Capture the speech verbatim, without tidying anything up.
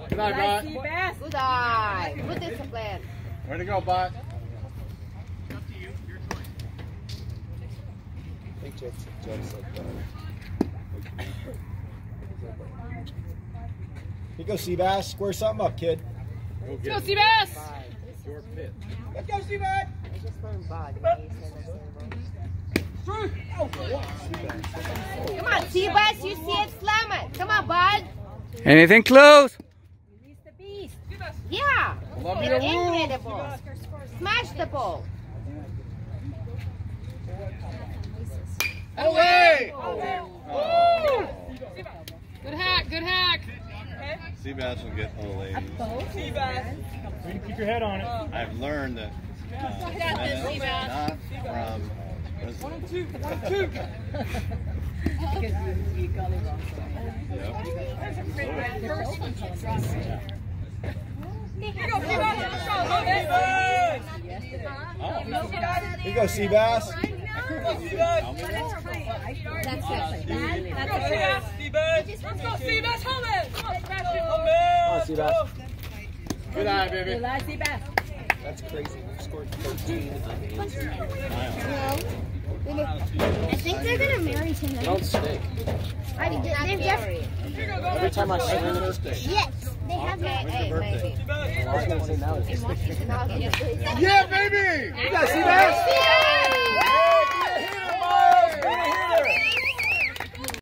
Good eye, Bot. Good eye. Good discipline. Way to go, Bot. I think Jets, Jets said that. Here you go, Seabass. Square something up, kid. Let's go, Seabass! Your pit. Let's go, Seabass! I just learned Bud. Come on, Seabass. You see it, slam it. Come on, Bud. Anything close? Release the beast. Yeah. Love It's your incredible. Smash the ball. Away! Oh. Good hack, good hack. Seabass will get Olay. Seabass. Keep your head on it. I've learned that uh, that is not from. One and two. One and two. Because you, you got it wrong. Here you go, Seabass. Here you go, Seabass. That's it. Let's go, Seabass. Let's go, Seabass. Hold it. Come on, Sebastian. Come on, Seabass. Good eye, baby. Good eye, Seabass. That's crazy. We've scored thirteen. I think they're gonna marry tonight. Don't stink. I think they're definitely. Every time I swing it, Yes, they have Okay, that. hey, maybe. I was going to say now it's Yeah, baby! You got Seabass?